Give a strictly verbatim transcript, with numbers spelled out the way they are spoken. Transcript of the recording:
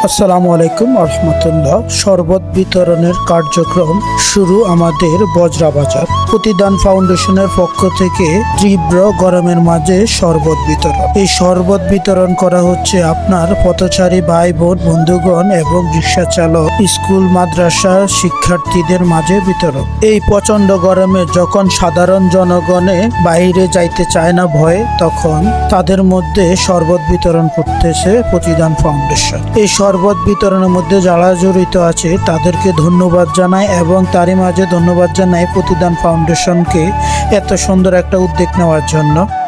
আসসালামু আলাইকুম রহমতুল্লাহ। শরবত বিতরণের কার্যক্রম শুরু আমাদের বজরাবাজার প্রতিদান ফাউন্ডেশনের পক্ষ থেকে তীব্র গরমের মাঝে শরবত বিতরণ। এই শরবত বিতরণ করা হচ্ছে আপনার পথচারী ভাই বোন বন্ধুগণ এবং রিক্সা চালক, স্কুল মাদ্রাসা শিক্ষার্থীদের মাঝে বিতরণ। এই প্রচন্ড গরমে যখন সাধারণ জনগণে বাইরে যাইতে চায় না ভয়ে, তখন তাদের মধ্যে শরবত বিতরণ করতেছে প্রতিদান ফাউন্ডেশন। এই শরবত বিতরণের মধ্যে যারা জড়িত আছে তাদেরকে ধন্যবাদ জানাই এবং তারই মাঝে ধন্যবাদ জানাই প্রতিদান ফাউন্ডেশনকে এত সুন্দর একটা উদ্যোগ নেওয়ার জন্য।